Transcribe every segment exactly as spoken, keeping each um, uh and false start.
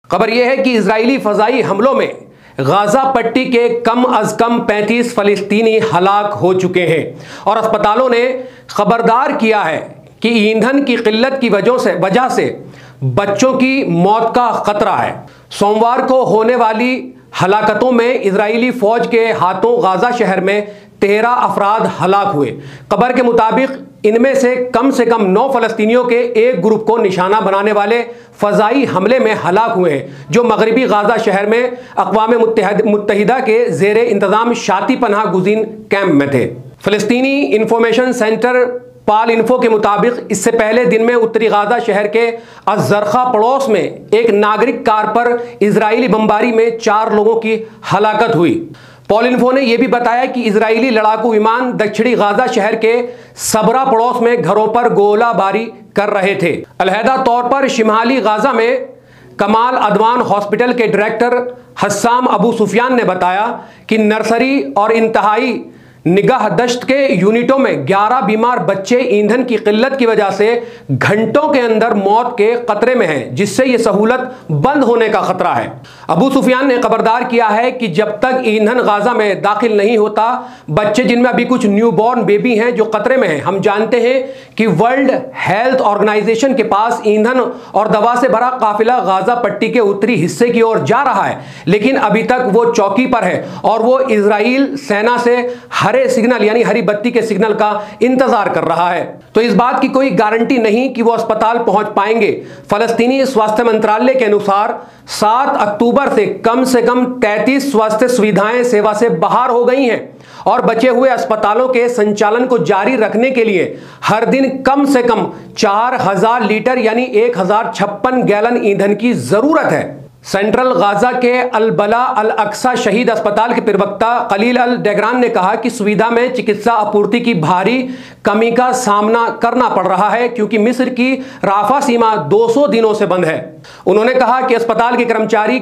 खबर यह है कि इजरायली फजाई हमलों में गाजा पट्टी के कम अज कम पैंतीस फलस्तीनी हलाक हो चुके हैं और अस्पतालों ने खबरदार किया है कि ईंधन की किल्लत की वजह से वजह से बच्चों की मौत का खतरा है। सोमवार को होने वाली हलाकतों में इजरायली फौज के हाथों गाजा शहर में तेरह अफराद हलाक हुए। खबर के मुताबिक इनमें से कम से कम नौ फलस्तीनियों के एक ग्रुप को निशाना बनाने वाले फजाई हमले में हलाक हुए हैं, जो मगरबी गाजा शहर में अक़वाम मुत्तहिदा के ज़ेरे इंतज़ाम शाती पनाह गुज़ीन कैंप में थे। फ़लस्तीनी इंफॉर्मेशन सेंटर पाल इन्फो के मुताबिक इससे पहले दिन में उत्तरी गाजा शहर के अज़रखा पड़ोस में एक नागरिक कार पर इजरायली बमबारी में चार लोगों की हलाकत हुई। पॉल इन्फो ने यह भी बताया कि इजरायली लड़ाकू विमान दक्षिणी गाजा शहर के सबरा पड़ोस में घरों पर गोलाबारी कर रहे थे। अलहदा तौर पर शिमाली गाजा में कमाल अदवान हॉस्पिटल के डायरेक्टर हस्साम अबू सुफियान ने बताया कि नर्सरी और इंतहाई निगाह दश्त के यूनिटों में ग्यारह बीमार बच्चे ईंधन की किल्लत की वजह से घंटों के अंदर मौत के खतरे में हैं, जिससे यह सहूलत बंद होने का खतरा है। अबू सुफियान ने खबरदार किया है कि जब तक ईंधन गाजा में दाखिल नहीं होता, बच्चे जिनमें अभी कुछ न्यूबॉर्न बेबी हैं जो खतरे में हैं। हम जानते हैं कि वर्ल्ड हेल्थ ऑर्गेनाइजेशन के पास ईंधन और दवा से भरा काफिला गाजा पट्टी के उत्तरी हिस्से की ओर जा रहा है, लेकिन अभी तक वो चौकी पर है और वो इजराइल सेना से हरे सिग्नल यानी हरी बत्ती के सिग्नल का इंतजार कर रहा है। तो इस बात की कोई गारंटी नहीं कि वो अस्पताल पहुंच पाएंगे। फलस्तीनी स्वास्थ्य मंत्रालय के अनुसार सात अक्टूबर से कम से कम तैंतीस स्वास्थ्य सुविधाएं सेवा से बाहर हो गई हैं और बचे हुए अस्पतालों के संचालन को जारी रखने के लिए हर दिन कम से कम चार हजार लीटर यानी एक हजार छप्पन गैलन ईंधन की जरूरत है। सेंट्रल गाजा के अल-बला अल-अक्सा शहीद अस्पताल के प्रवक्ता खलील अल-डेगरान ने कहा कि सुविधा में चिकित्सा आपूर्ति की भारी कमी का सामना करना पड़ रहा है, क्योंकि मिस्र की राफा सीमा दो सौ दिनों से बंद है। उन्होंने कहा कि अस्पताल के कर्मचारी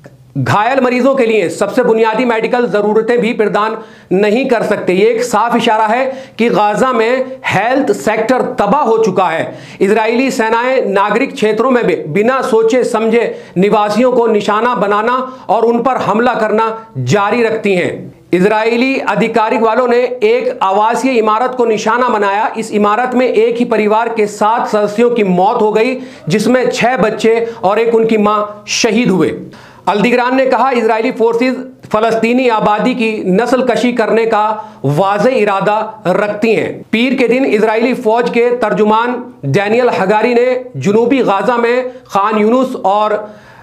घायल मरीजों के लिए सबसे बुनियादी मेडिकल जरूरतें भी प्रदान नहीं कर सकते। ये एक साफ इशारा है कि गाजा में हेल्थ सेक्टर तबाह हो चुका है। इजरायली सेनाएं नागरिक क्षेत्रों में भी बिना सोचे समझे निवासियों को निशाना बनाना और उन पर हमला करना जारी रखती हैं। इजरायली आधिकारिक वालों ने एक आवासीय इमारत को निशाना बनाया। इस इमारत में एक ही परिवार के सात सदस्यों की मौत हो गई, जिसमें छह बच्चे और एक उनकी मां शहीद हुए। अल-डेगरान ने कहा इजरायली फोर्सेस फलस्तीनी आबादी की नस्ल कशी करने का वाज़े इरादा रखती हैं। पीर के दिन इजरायली फौज के तर्जुमान डैनियल हगारी ने जुनूबी गाजा में खान यूनुस और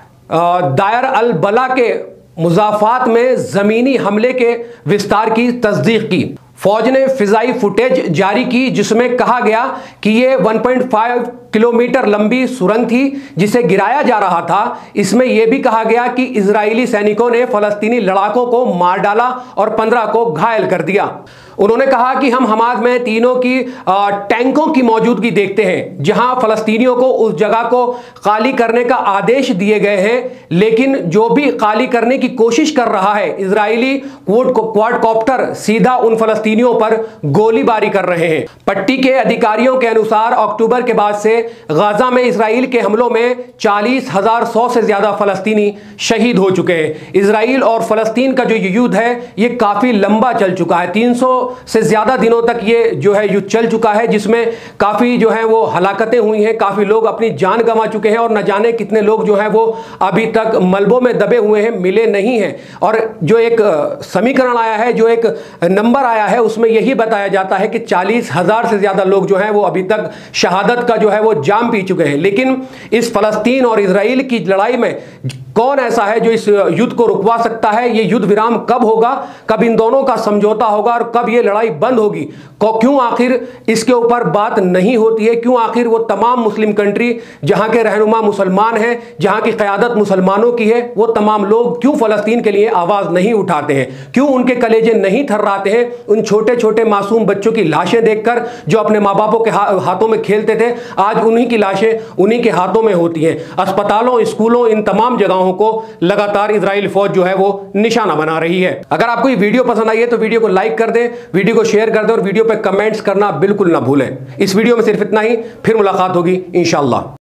दायर अल बला के मुजाफात में ज़मीनी हमले के विस्तार की तस्दीक की। फौज ने फिजाई फुटेज जारी की जिसमें कहा गया कि ये एक पॉइंट पाँच किलोमीटर लंबी सुरंग थी जिसे गिराया जा रहा था। इसमें यह भी कहा गया कि इजरायली सैनिकों ने फलस्तीनी लड़ाकों को मार डाला और पंद्रह को घायल कर दिया। उन्होंने कहा कि हम हमाद में तीनों की टैंकों की मौजूदगी देखते हैं, जहां फलस्तीनियों को उस जगह को खाली करने का आदेश दिए गए हैं, लेकिन जो भी खाली करने की कोशिश कर रहा है, इजरायली क्वाडकॉप्टर सीधा उन फलस्तीनियों पर गोलीबारी कर रहे हैं। पट्टी के अधिकारियों के अनुसार अक्टूबर के बाद से गाजा में इसराइल के हमलों में चालीस हजार सौ से ज्यादा फलस्तीनी शहीद हो चुके हैं। इसराइल और फलस्तीन का जो युद्ध है ये काफी लंबा चल चुका है। तीन सौ से ज्यादा दिनों तक ये जो है युद्ध चल चुका है, जिसमें काफी जो है वो हलाकतें हुई हैं, काफी लोग अपनी जान गंवा चुके हैं और न जाने कितने लोग जो हैं वो अभी तक मलबों में दबे हुए हैं, मिले नहीं हैं। और जो एक समीकरण आया है, जो एक नंबर आया है, उसमें यही बताया जाता है कि चालीस हजार से ज्यादा लोग जो हैं वो अभी तक शहादत का जो है वो जाम पी चुके हैं। लेकिन इस फलस्तीन और इजराइल की लड़ाई में कौन ऐसा है जो इस युद्ध को रुकवा सकता है? ये युद्ध विराम कब होगा, कब इन दोनों का समझौता होगा और कब ये लड़ाई बंद होगी? क्यों आखिर इसके ऊपर बात नहीं होती है? क्यों आखिर वो तमाम मुस्लिम कंट्री जहां के रहनुमा मुसलमान हैं, जहां की क़यादत मुसलमानों की है, वो तमाम लोग क्यों फलस्तीन के लिए आवाज नहीं उठाते हैं? क्यों उनके कलेजे नहीं थर्राते हैं उन छोटे छोटे मासूम बच्चों की लाशें देखकर जो अपने माँ बापों के हाथों में खेलते थे? आज उन्हीं की लाशें उन्हीं के हाथों में होती हैं। अस्पतालों, स्कूलों, इन तमाम जगहों को लगातार इजराइल फौज जो है वो निशाना बना रही है। अगर आपको ये वीडियो पसंद आई है तो वीडियो को लाइक कर दें, वीडियो को शेयर कर दें और वीडियो पे कमेंट्स करना बिल्कुल ना भूलें। इस वीडियो में सिर्फ इतना ही, फिर मुलाकात होगी इंशाअल्लाह।